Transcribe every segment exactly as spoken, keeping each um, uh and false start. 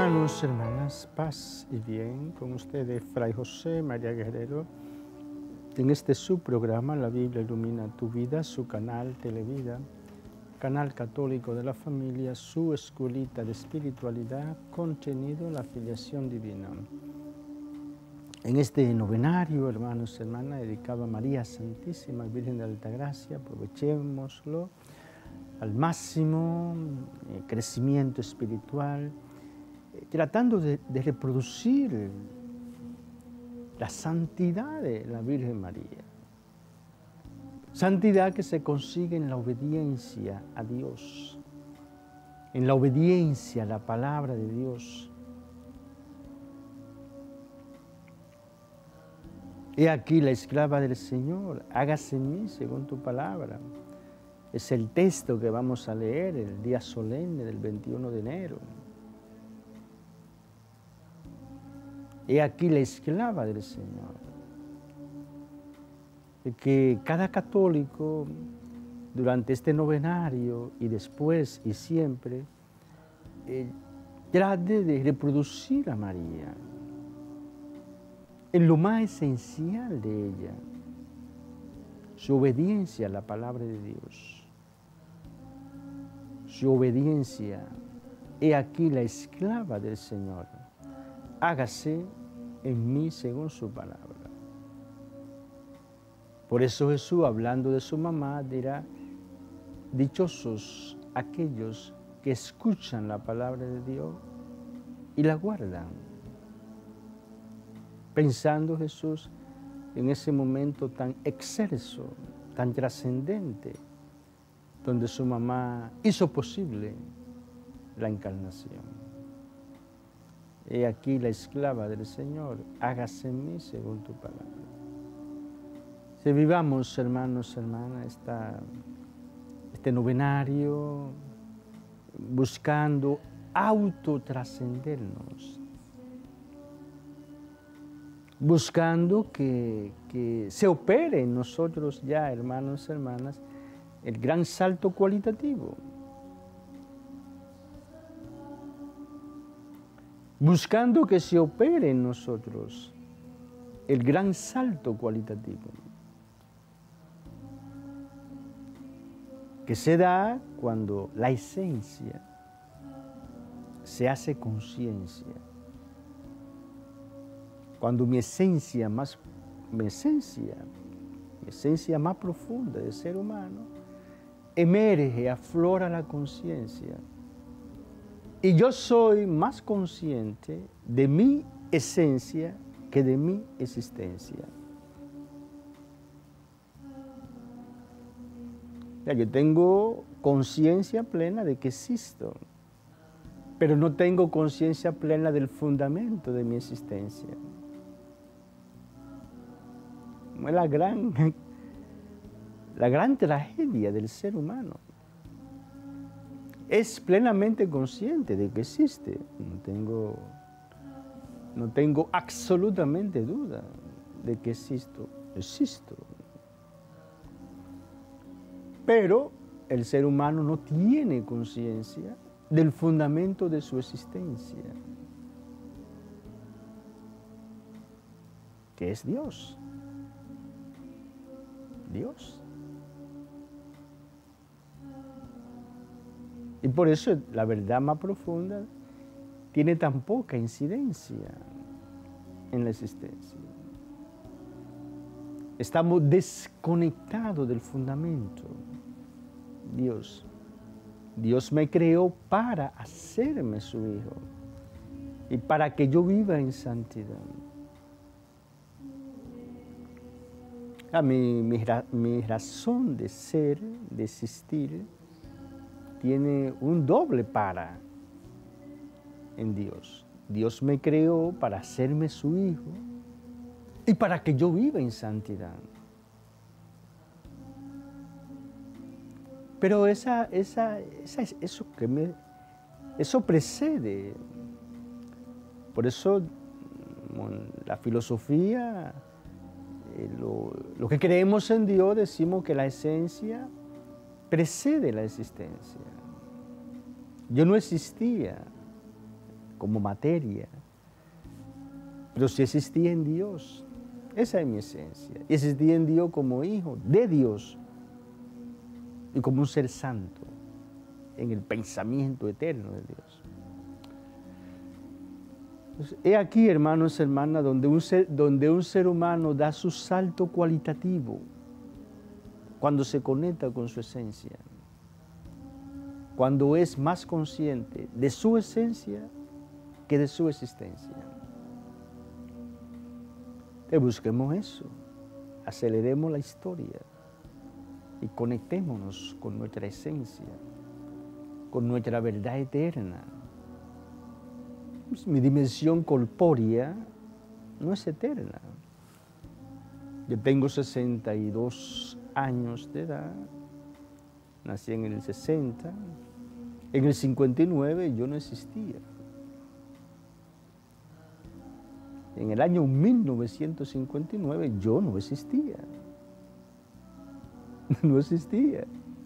Hermanos, hermanas, paz y bien con ustedes, Fray José María Guerrero, en este su programa, La Biblia Ilumina Tu Vida, su canal Televida, canal católico de la familia, su escuelita de espiritualidad, contenido la filiación divina. En este novenario, hermanos y hermanas, dedicado a María Santísima, Virgen de Altagracia, aprovechémoslo al máximo, eh, crecimiento espiritual, tratando de, de reproducir la santidad de la Virgen María. Santidad que se consigue en la obediencia a Dios, en la obediencia a la palabra de Dios. He aquí la esclava del Señor, hágase en mí según tu palabra. Es el texto que vamos a leer el día solemne del veintiuno de enero. He aquí la esclava del Señor. Que cada católico durante este novenario y después y siempre eh, trate de reproducir a María en lo más esencial de ella, su obediencia a la palabra de Dios, su obediencia. He aquí la esclava del Señor, hágase en mí según su palabra. Por eso Jesús, hablando de su mamá, dirá, dichosos aquellos que escuchan la palabra de Dios y la guardan. Pensando Jesús en ese momento tan excelso, tan trascendente, donde su mamá hizo posible la encarnación. He aquí la esclava del Señor, hágase en mí según tu palabra. Si vivamos, hermanos, hermanas, esta, este novenario, buscando autotrascendernos, buscando que, que se opere en nosotros ya, hermanos, hermanas, el gran salto cualitativo. Buscando que se opere en nosotros el gran salto cualitativo, que se da cuando la esencia se hace conciencia, cuando mi esencia más, mi esencia, mi esencia más profunda de ser humano, emerge, aflora la conciencia. Y yo soy más consciente de mi esencia que de mi existencia. Ya, yo tengo conciencia plena de que existo, pero no tengo conciencia plena del fundamento de mi existencia. Es la gran, la gran tragedia del ser humano. Es plenamente consciente de que existe. No tengo, no tengo absolutamente duda de que existo. Existo. Pero el ser humano no tiene conciencia del fundamento de su existencia, que es Dios. Dios. Y por eso la verdad más profunda tiene tan poca incidencia en la existencia. Estamos desconectados del fundamento. Dios. Dios me creó para hacerme su hijo y para que yo viva en santidad. A mi, mi, mi razón de ser, de existir, tiene un doble para en Dios. Dios me creó para hacerme su hijo y para que yo viva en santidad. Pero esa, esa, esa, eso, que me, eso precede. Por eso la filosofía, eh, lo, lo que creemos en Dios, decimos que la esencia precede la existencia. Yo no existía como materia, pero sí existía en Dios. Esa es mi esencia. Y existía en Dios como hijo de Dios y como un ser santo en el pensamiento eterno de Dios. Entonces, he aquí, hermanos y hermanas, donde un, ser, donde un ser humano da su salto cualitativo cuando se conecta con su esencia, cuando es más consciente de su esencia que de su existencia. Entonces, busquemos eso, aceleremos la historia y conectémonos con nuestra esencia, con nuestra verdad eterna. Mi dimensión corpórea no es eterna. Yo tengo sesenta y dos años de edad, nací en el sesenta, en el cincuenta y nueve yo no existía. En el año mil novecientos cincuenta y nueve yo no existía. No existía.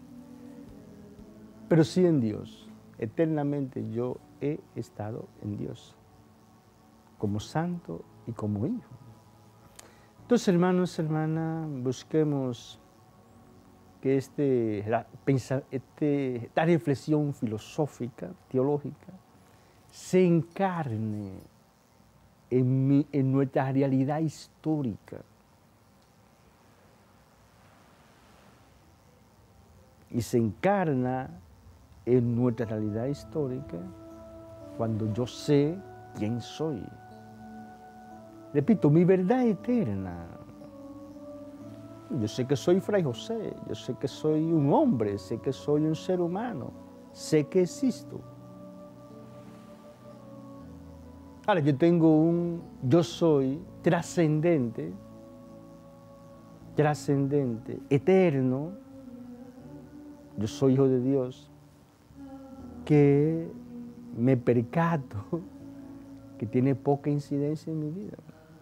Pero sí en Dios. Eternamente yo he estado en Dios, como santo y como hijo. Entonces, hermanos, hermanas, busquemos que este, este, esta reflexión filosófica, teológica, se encarne en, mi, en nuestra realidad histórica. Y se encarna en nuestra realidad histórica cuando yo sé quién soy. Repito, mi verdad eterna. Yo sé que soy Fray José, yo sé que soy un hombre, sé que soy un ser humano, sé que existo. Ahora, yo tengo un yo soy trascendente, trascendente, eterno. Yo soy hijo de Dios, que me percato que tiene poca incidencia en mi vida.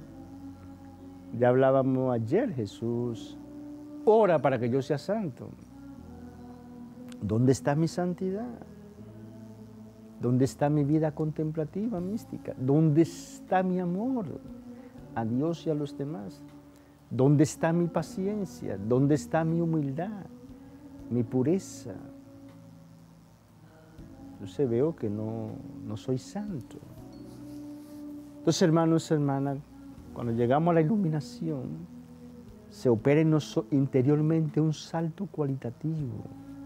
Ya hablábamos ayer, Jesús ora para que yo sea santo. ¿Dónde está mi santidad? ¿Dónde está mi vida contemplativa, mística? ¿Dónde está mi amor a Dios y a los demás? ¿Dónde está mi paciencia? ¿Dónde está mi humildad, mi pureza? Entonces veo que no, no soy santo. Entonces, hermanos y hermanas, cuando llegamos a la iluminación, se opera en nosotros interiormente un salto cualitativo.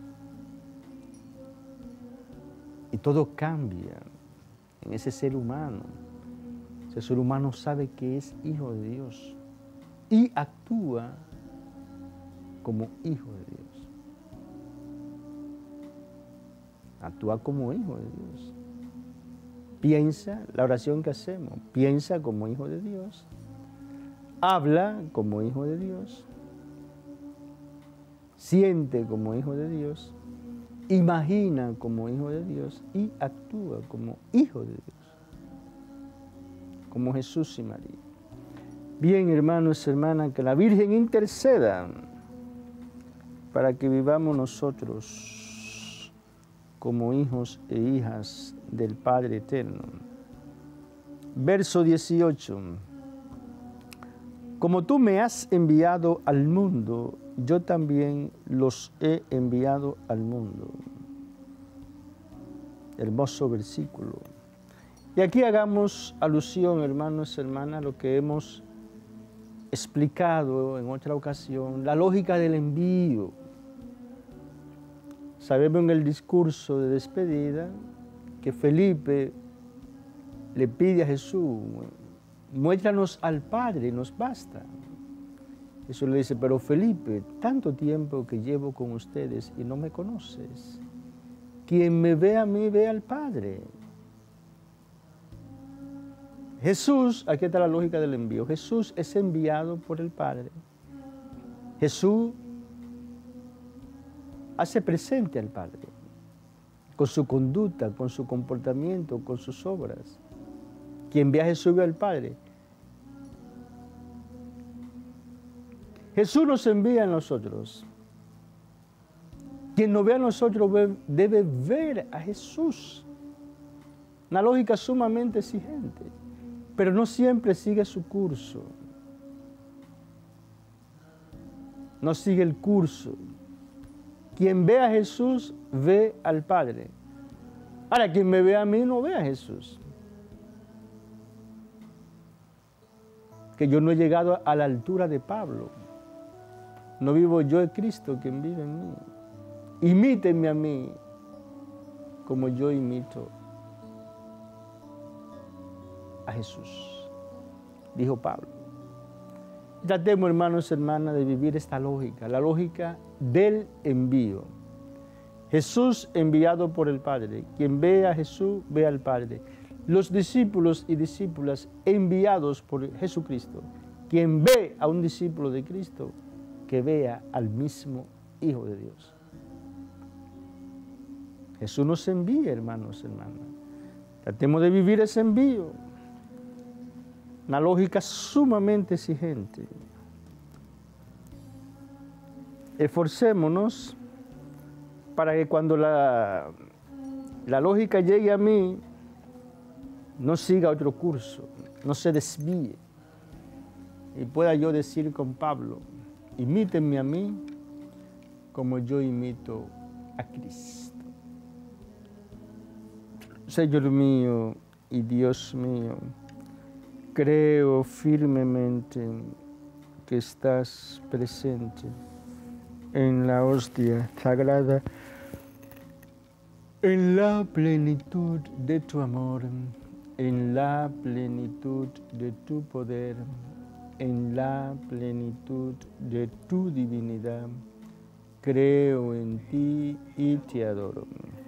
Y todo cambia en ese ser humano. Ese ser humano sabe que es hijo de Dios y actúa como hijo de Dios. Actúa como hijo de Dios. Piensa la oración que hacemos, piensa como hijo de Dios, habla como hijo de Dios, siente como hijo de Dios, imagina como hijo de Dios y actúa como hijo de Dios, como Jesús y María. Bien, hermanos y hermanas, que la Virgen interceda para que vivamos nosotros como hijos e hijas del Padre Eterno. Verso dieciocho. Como tú me has enviado al mundo, yo también los he enviado al mundo. Hermoso versículo. Y aquí hagamos alusión, hermanos y hermanas, a lo que hemos explicado en otra ocasión, la lógica del envío. Sabemos en el discurso de despedida que Felipe le pide a Jesús, muéstranos al Padre, nos basta. Jesús le dice, pero Felipe, tanto tiempo que llevo con ustedes y no me conoces. Quien me ve a mí, ve al Padre. Jesús, aquí está la lógica del envío, Jesús es enviado por el Padre. Jesús hace presente al Padre, con su conducta, con su comportamiento, con sus obras. Quien ve a Jesús ve al Padre. Jesús nos envía a nosotros. Quien nos ve a nosotros debe ver a Jesús. una lógica sumamente exigente, pero no siempre sigue su curso. No sigue el curso. Quien ve a Jesús, ve al Padre. Ahora, quien me ve a mí, no ve a Jesús. Que yo no he llegado a la altura de Pablo. No vivo yo, es Cristo quien vive en mí. Imítenme a mí como yo imito a Jesús, dijo Pablo. Tratemos, hermanos y hermanas, de vivir esta lógica, la lógica del envío. Jesús enviado por el Padre. Quien ve a Jesús, ve al Padre. Los discípulos y discípulas enviados por Jesucristo. Quien ve a un discípulo de Cristo, que vea al mismo Hijo de Dios. Jesús nos envía, hermanos y hermanas. Tratemos de vivir ese envío. Una lógica sumamente exigente. Esforcémonos para que cuando la, la lógica llegue a mí, no siga otro curso, no se desvíe. Y pueda yo decir con Pablo, imítenme a mí como yo imito a Cristo. Señor mío y Dios mío, creo firmemente que estás presente en la hostia sagrada, en la plenitud de tu amor, en la plenitud de tu poder, en la plenitud de tu divinidad. Creo en ti y te adoro.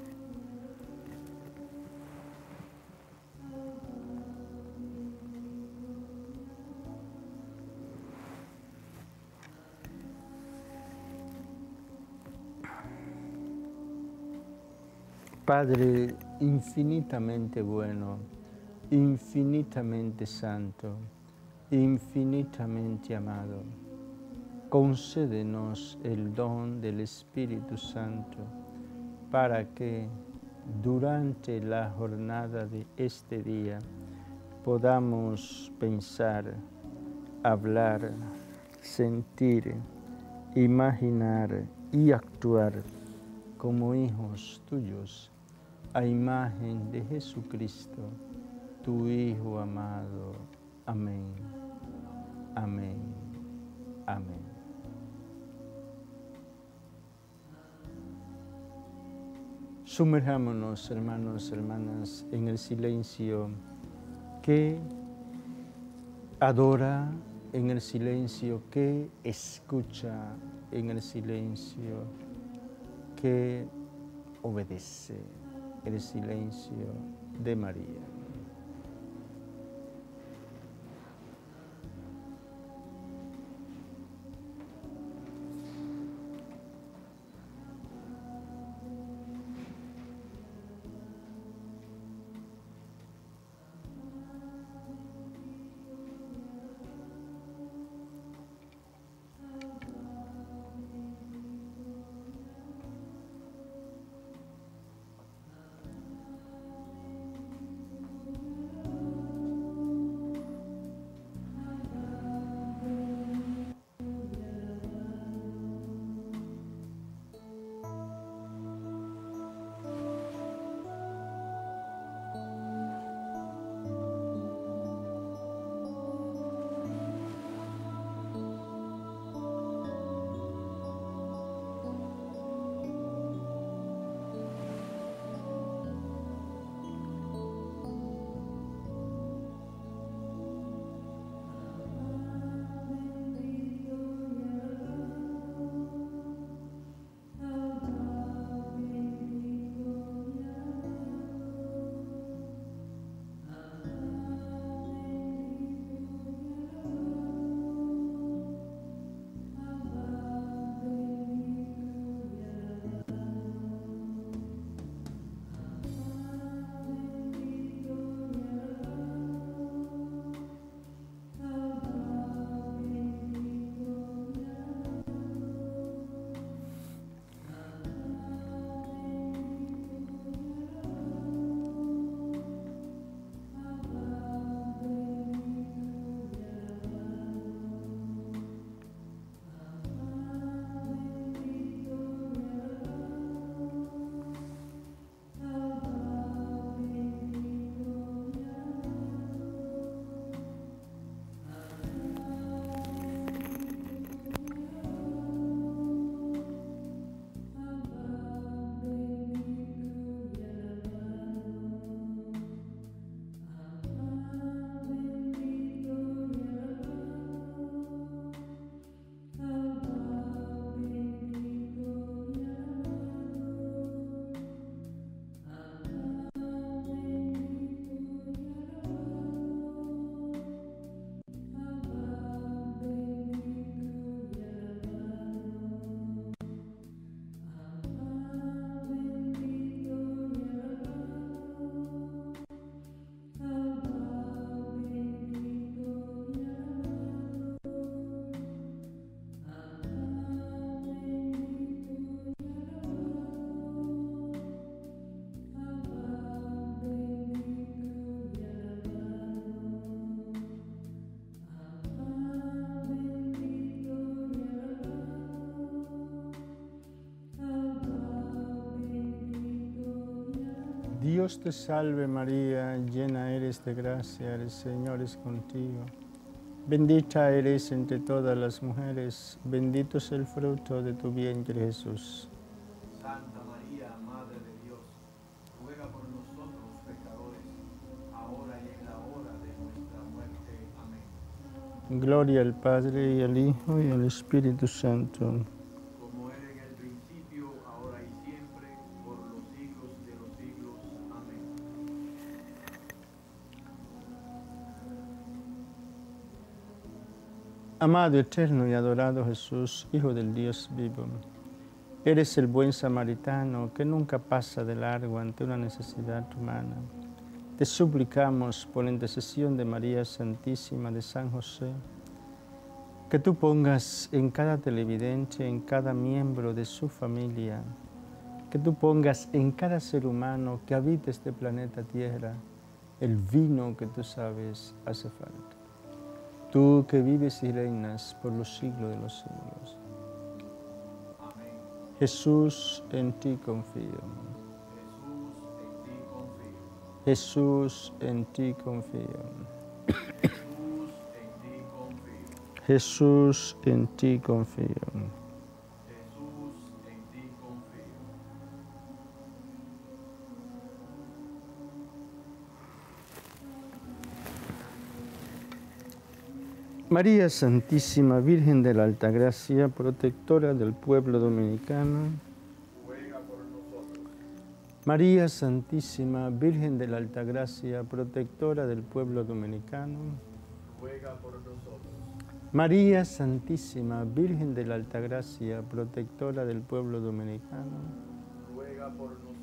Padre infinitamente bueno, infinitamente santo, infinitamente amado, concédenos el don del Espíritu Santo para que durante la jornada de este día podamos pensar, hablar, sentir, imaginar y actuar como hijos tuyos, a imagen de Jesucristo, tu Hijo amado. Amén, amén, amén. Sumerjámonos, hermanos, hermanas, en el silencio que adora, en el silencio que escucha, en el silencio que obedece, el silencio de María. Dios te salve María, llena eres de gracia, el Señor es contigo. Bendita eres entre todas las mujeres, bendito es el fruto de tu vientre Jesús. Santa María, Madre de Dios, ruega por nosotros pecadores, ahora y en la hora de nuestra muerte. Amén. Gloria al Padre, y al Hijo, y al Espíritu Santo. Como era en el principio, ahora y siempre, por los siglos de los siglos. Amén. Amado, eterno y adorado Jesús, Hijo del Dios vivo, eres el buen samaritano que nunca pasa de largo ante una necesidad humana. Te suplicamos por la intercesión de María Santísima, de San José, que tú pongas en cada televidente, en cada miembro de su familia, que tú pongas en cada ser humano que habita este planeta Tierra el vino que tú sabes hace falta. Tú que vives y reinas por los siglos de los siglos. Amén. Jesús, en ti confío. Jesús, en ti confío. Jesús, en ti confío. Jesús, en ti confío. Jesús, en ti confío. María Santísima, Virgen de la Altagracia, protectora del pueblo dominicano. Ruega por nosotros. María Santísima, Virgen de la Altagracia, protectora del pueblo dominicano. Ruega por nosotros. María Santísima, Virgen de la Altagracia, protectora del pueblo dominicano. Ruega por nosotros.